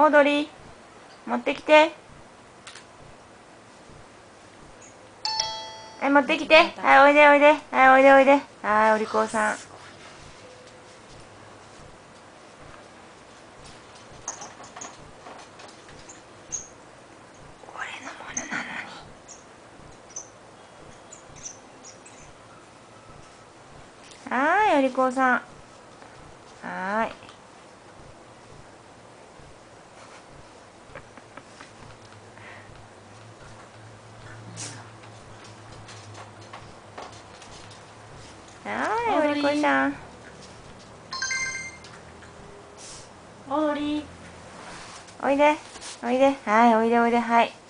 オードリー、持ってきて。はい、持ってきて。はい、おいでおいで。はい、おいでおいで。はい、お利口さん。俺のものなのに。はーい、お利口さん。はーい。はーい、お利口さん。 オードリー、 おいで、おいで。はい、おいでおいで。はい。